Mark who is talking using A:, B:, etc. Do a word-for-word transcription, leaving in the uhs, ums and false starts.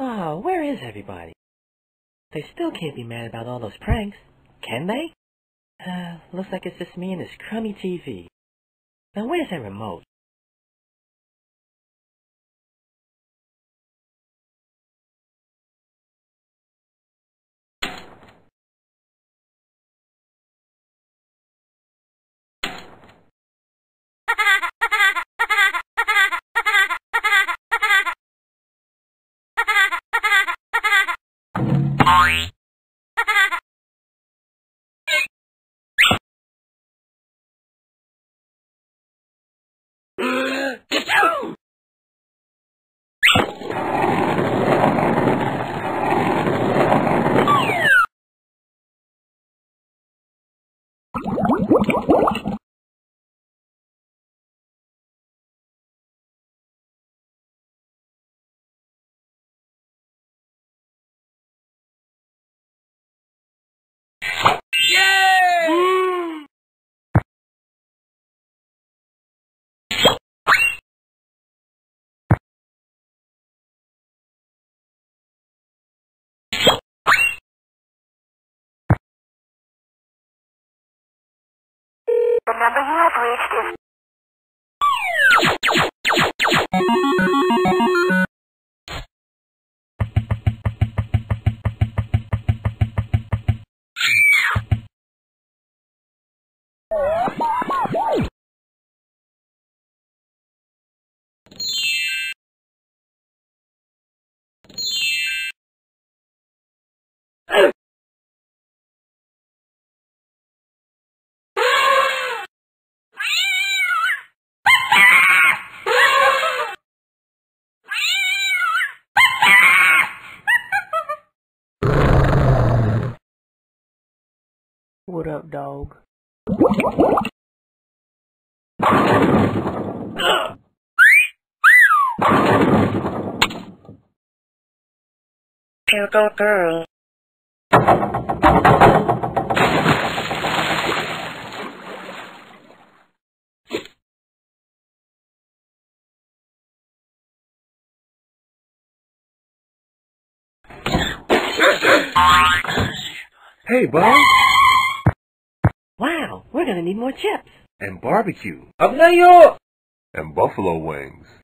A: Oh, where is everybody? They still can't be mad about all those pranks, can they? Uh, looks like it's just me and this crummy T V. Now where's that remote? Get down!
B: The number you have reached is...
A: What up, dog?
B: Cute old girl.
C: Hey, Bob.
A: Wow, we're gonna need more chips.
C: And barbecue.
D: Up na yo!
C: And buffalo wings.